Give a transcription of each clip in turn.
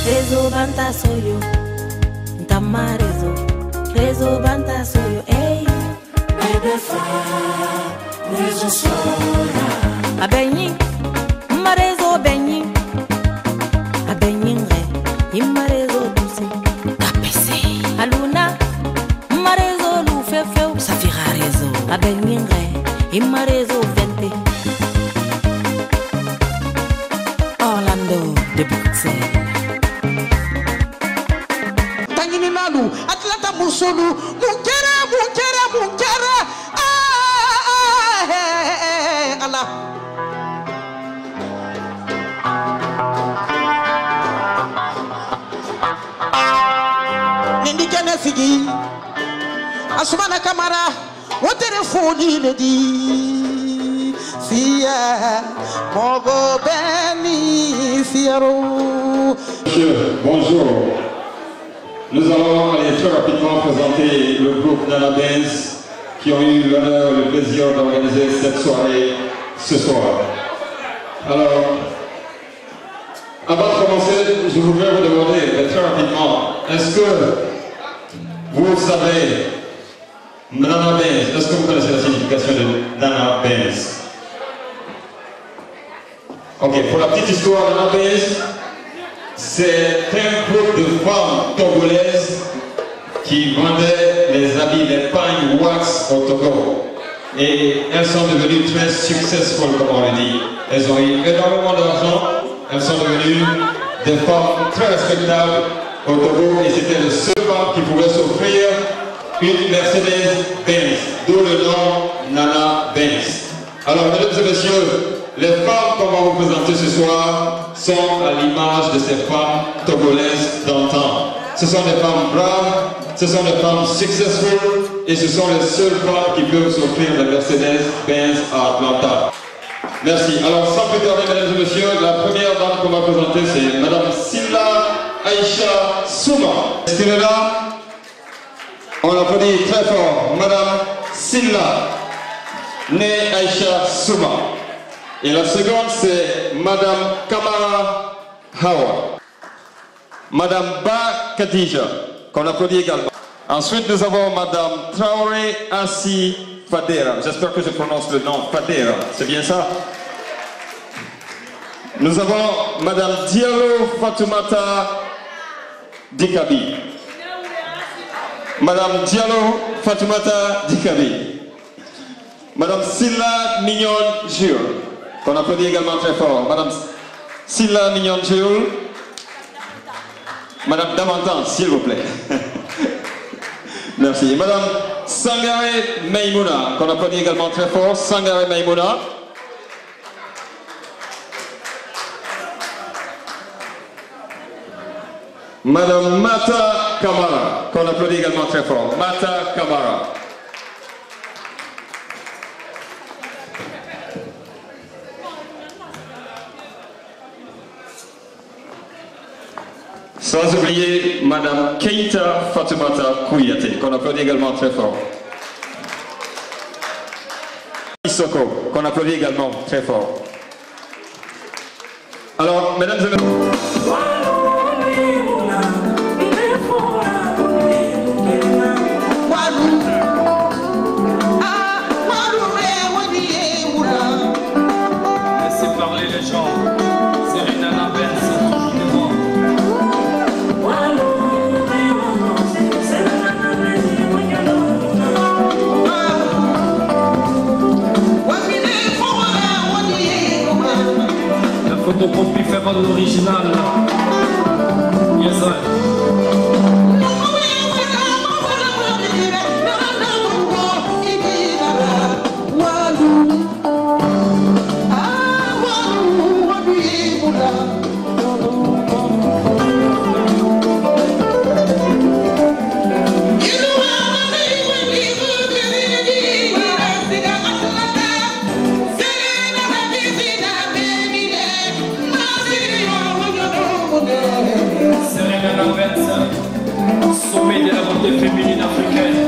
Rezo banta soyo, ntama rezo banta soyo, ey. Ebefa, rezo soya. Abenyi, marezo benyi. Abenyi re, imarezo duse. Kapese. Aluna, marezo lufefeu. Safira rezo. Abenyi re, imarezo vente. Orlando de Bruxelles. Tangini nalu, Atlanta musolu, mukera. Allah. Nindi kene figi, Asumana Kamara, wotere foni ledi, fia, mogo beni fiero. Monsieur, bonjour. Nous allons aller très rapidement présenter le groupe Nana Benz qui ont eu l'honneur et le plaisir d'organiser cette soirée ce soir. Alors, avant de commencer, je voudrais vous demander très rapidement, est-ce que vous savez Nana Benz, est-ce que vous connaissez la signification de Nana Benz? Ok, pour la petite histoire, Nana Benz, c'est un groupe de femmes togolaises qui vendaient les habits, les pagnes wax au Togo. Et elles sont devenues très successful, comme on le dit. Elles ont eu énormément d'argent, elles sont devenues des femmes très respectables au Togo et c'était les seules femmes qui pouvaient s'offrir une Mercedes-Benz, d'où le nom Nana Benz. Alors, mesdames et messieurs, les femmes qu'on va vous présenter ce soir sont à l'image de ces femmes togolaises d'antan. Ce sont des femmes braves, ce sont des femmes successful et ce sont les seules femmes qui peuvent s'offrir la Mercedes-Benz à Atlanta. Merci. Alors sans plus tarder, mesdames et messieurs, la première dame qu'on va présenter c'est Madame Silla Aïcha Souma. Est-ce qu'elle est là? On applaudit très fort. Madame Silla née Aïcha Souma. Et la seconde c'est Madame Kamara Hawa. Madame Ba Khadija, qu'on applaudit également. Ensuite, nous avons Madame Traoré Assi Fadera. J'espère que je prononce le nom Fadera. C'est bien ça? Nous avons Madame Diallo Fatoumata Dikabi. Madame Diallo Fatoumata Dikabi. Madame Silla Mignon Jules, qu'on applaudit également très fort. Madame Silla Mignon Jules. Madame Damantan, s'il vous plaît. Merci. Madame Sangare Maïmouna, qu'on applaudit également très fort. Sangare Maïmouna. Madame Mata Kamara, qu'on applaudit également très fort. Mata Kamara. Sans oublier Madame Keita Fatoumata Kouyate, qu'on applaudit également très fort. Isoko, qu'on applaudit également très fort. Alors, mesdames et messieurs. Laissez parler les gens. C'est une Nana Benz. Photocopie fait pas de l'original. Yes, sir. Sommet de la beauté féminine africaine.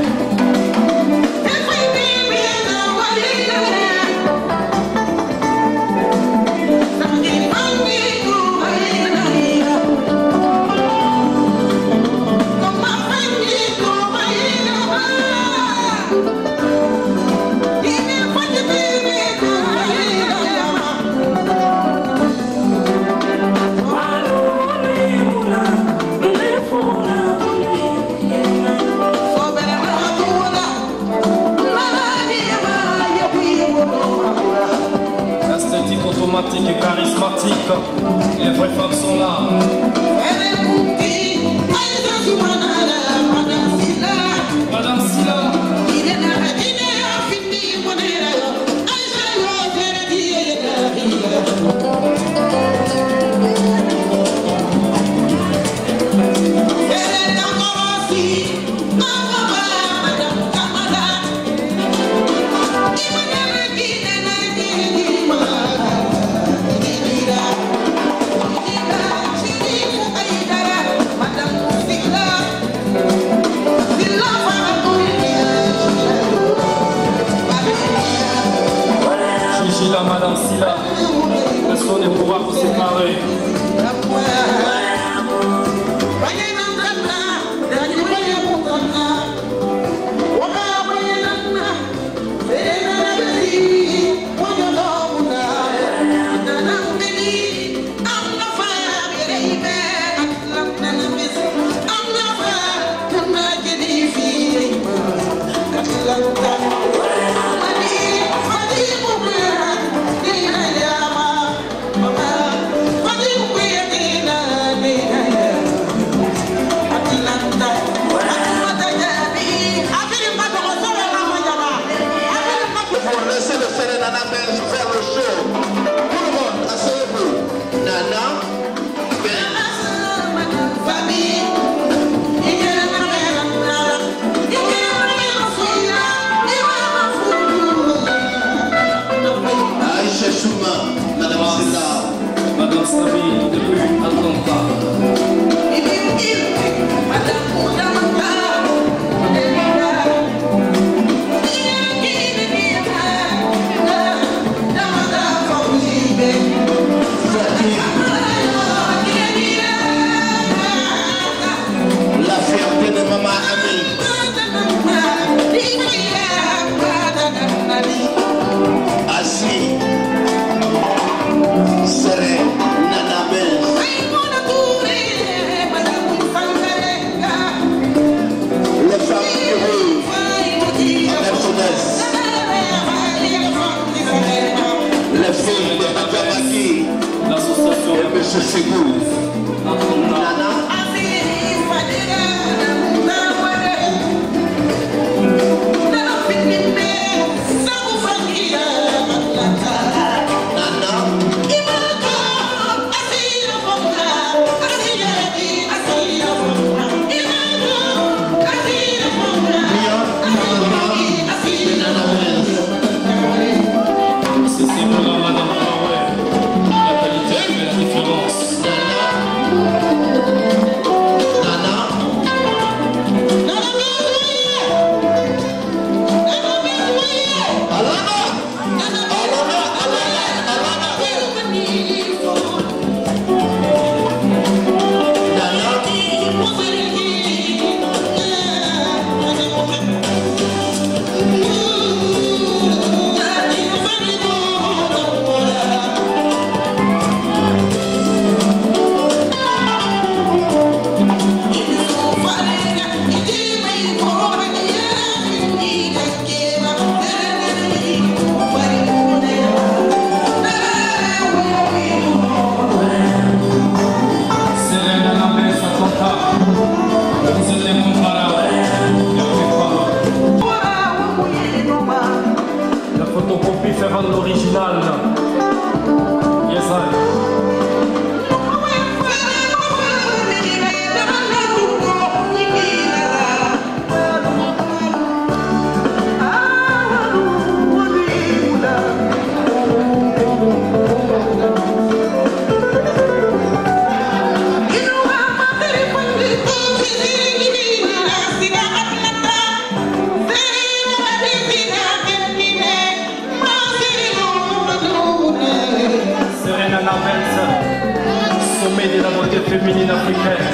Santa. Vous êtes incomparable. La photocopie fait rendre l'original. Yes, I. Sommet de la beauté féminine africaine.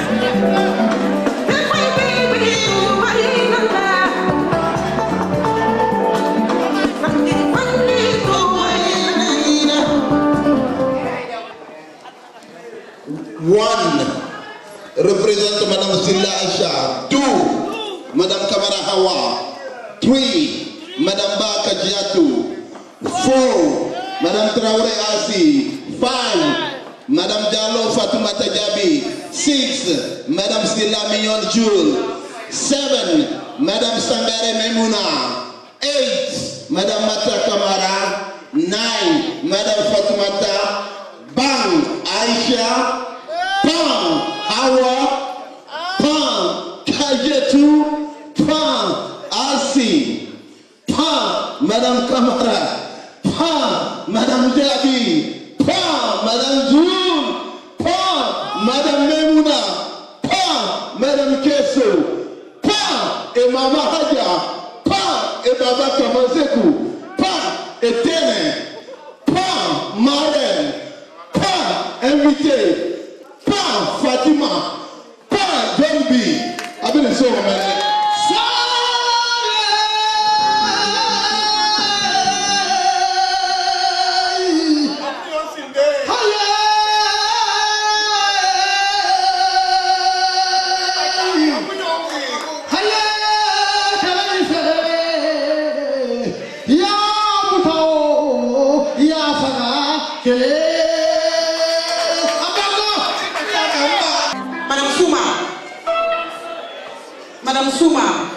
One represent Madame Silla Aisha. 2 Madame Kamara Hawa. 3 Madame Baka Jiatu. 4 Madame Traore Asi. 5 Madame Diallo Fatoumata Jabi. 6 Madame Silla Mignon Jul. 7 Madame Sangare Memuna. 8 Madame Mata Kamara. 9 Madame Fatoumata Bang Aisha. Pam Hawa. Pam Kajetu. Pam Asi. Pam Madame Kamara. Pam Madame Jabi. Pam Madame Jul. Pam Madame Memuna. Pam Madame Keso. Pam et Mama Hadja. Pam et Baba Kamazeku. Pam et Tene. Pam Marraine. Pam invité. Pam Fatima. Pam Jambi. I've been in so many. Madame Souma.